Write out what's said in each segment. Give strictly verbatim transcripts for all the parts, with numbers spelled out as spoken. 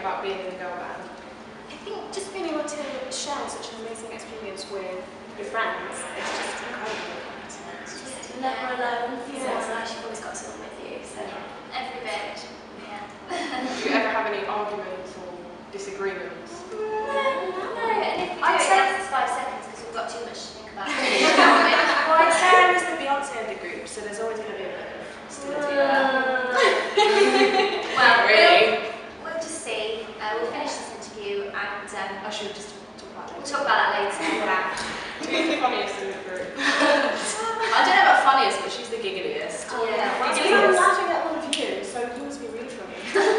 about being in a girl band? I think just being able to share such an amazing experience with your friends, it's just incredible. It's just never alone. Yeah. So nice, you've always got someone with you. So every bit. Yeah. Do you ever have any arguments or disagreements? No, no. And if we do, it lasts five seconds because we've got too much to think about. Well, I'd say I was the Beyonce of the group, so there's always going to be a bit of hostility there. Well, really? We'll, we'll just see. Uh, we'll finish this interview and um, I should just talk about it. We'll talk about that later. Yeah. Who's the funniest in the group? I don't know about funniest, but she's the giggliest. Oh, yeah. I'm laughing at one of you, so you must be really funny.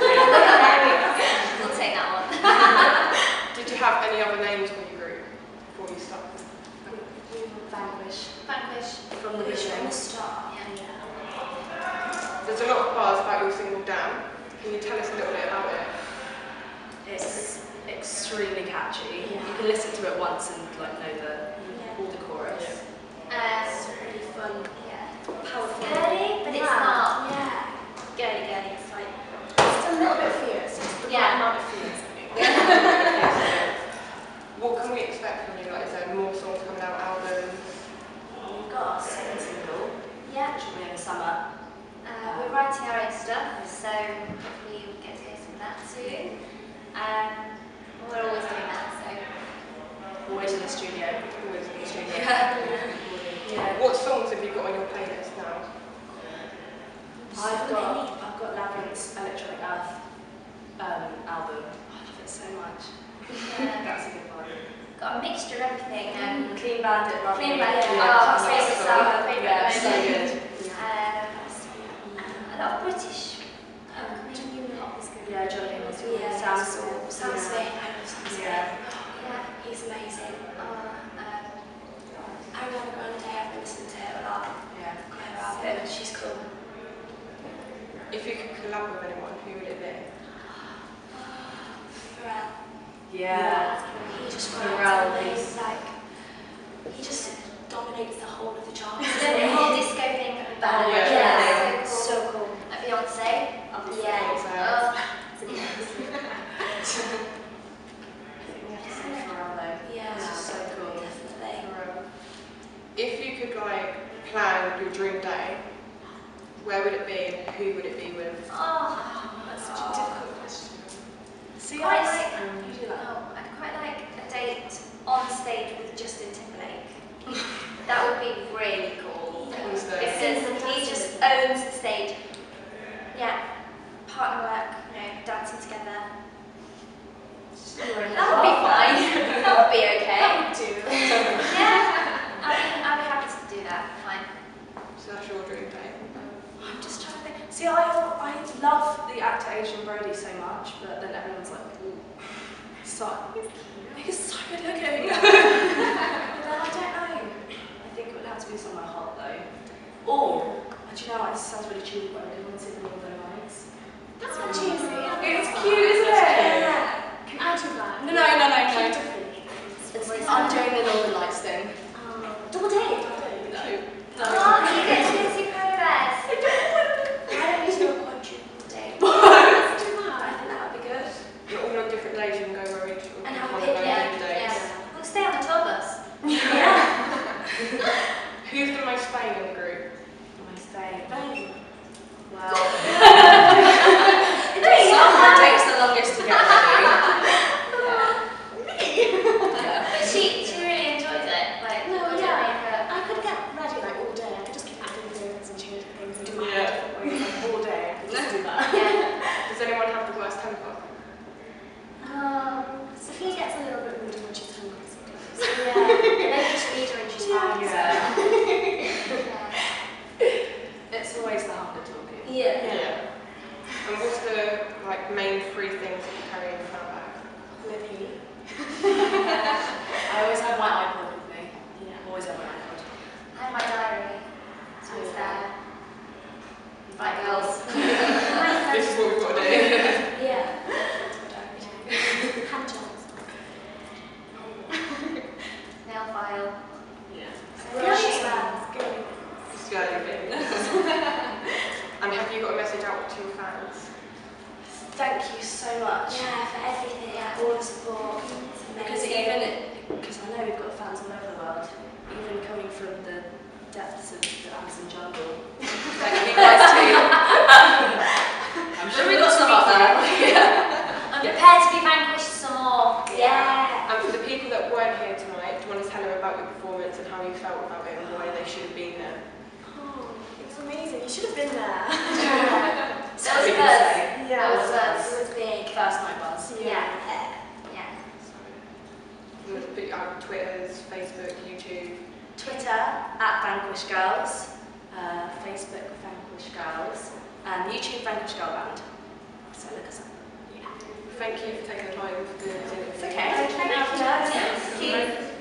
We'll take that one. Did you have any other names for your group before you started? Vanquish. Vanquish. From the beginning. Start. Yeah. There's a lot of buzz about your single Damn. Can you tell us a little bit about it? It's extremely catchy. Yeah. You can listen to it once and like know the yeah. all the chorus. Yeah. Um, it's really fun. Yeah. Powerful. Girly, but it's yeah. not. Yeah. Girly, girly. It's like it's a little bit fierce. It's the yeah. right amount of fierce. What can we expect from you? Like, is there more songs coming out, albums? We've got our second single, yeah. which will be in the summer. Uh, we're writing our own stuff, so hopefully we'll get to hear some of that soon. Um, we're always doing that, so always in the studio. Always in the studio. Yeah. Yeah. What songs have you got on your playlist now? I've got I've got Labyrinth's Electronic Earth um, album. I love it so much. Yeah. That's a good one. Got a mixture of everything. Um, Clean Bandit, love Clean it. Bandit, yeah. oh, That's favourite so song, good. favourite Yeah, so moment. good. Um, a lot of British. Um, Yeah, Johnny was good. Yeah, Sam Sam Smith. Sam Smith. I love Sam Smith. Yeah. Yeah, he's amazing. Uh, um, Ariana Grande, I've listened to her a lot. Yeah. Quite a lot. She's cool. If you could collab with anyone, who would it be? Pharrell. Yeah. He just Pharrell writes is like he just dominates the whole of the charts. The whole disco thing about Oh, it. yeah. Yeah, so So cool. cool. Like Beyonce. Obviously, Yeah. Beyonce. Oh. Pharrell though. Yeah. It's just so cool. Definitely. Um, if you could like plan your dream day, where would it be and who would it be with? Oh, That's such a difficult question. See, Quite I like, um, you do that. oh, I'd quite like a date on stage with Justin Timberlake. That would be really cool. Who's there? Because he just owns the stage. Yeah. Partner work, you know, dancing together. That would be fine. That would be okay. Do. Yeah. I'd be, I'd be happy to do that. Fine. So that's your dream day. I'm just trying to think. See, I I love the actor Adrian Brody so much, but then everyone's like, ooh, so he's so good looking. But then I don't know. I think it would have to be somewhere hot though. Or, do you know what? This sounds really cheesy, but I do want to see the Northern Lights. That's not cheesy. It's cute, isn't it? Yeah. Can I do that? No, no, no, no, no. I'm doing the Northern Lights thing. Um, double date. No. Oh, you get to go see Polar Bears. Why don't you do a quadruple date? What? Do that. I think that would be good. You're all on different days, you can go where each And have a one of picnic. those days. Yeah. We'll stay on the tour bus. Yeah. Who's the most Spain in the group? My stay. Well. No, you're Someone not. takes the longest to get ready. Me? But she, she really enjoys it. Like, No, we'll do yeah. makeup. I could get ready like all day. I could just keep adding things and changing things and do my Yeah. hair different ways like, all day. I could just do that. Yeah. Does anyone have the worst temper? Um, Sophie gets a little bit moody when she's hungry sometimes. yeah. And then you just feed her and she's fine. Yeah. Yeah. It's always the harder talking. Yeah. Yeah. And what's the like main three things that you carry in from the depths of the Amazon jungle. Thank you guys too. I'm sure we got some up there. I'm prepared to be vanquished some more. Yeah. And for the people that weren't here tonight, do you want to tell them about your performance and how you felt about it and why they should have been there? Oh, it was amazing. You should have been there. That was buzz. Yeah, That was it buzz. was, it was big. First night buzz. Yeah. Yeah. You want to put out Twitters, Facebook, YouTube? Twitter at Vanquish Girls, uh, Facebook Vanquish Girls, and YouTube Vanquish Girl Band. So look us up. Thank you for taking the time for doing this interview. It's okay. Thank you. Thank you.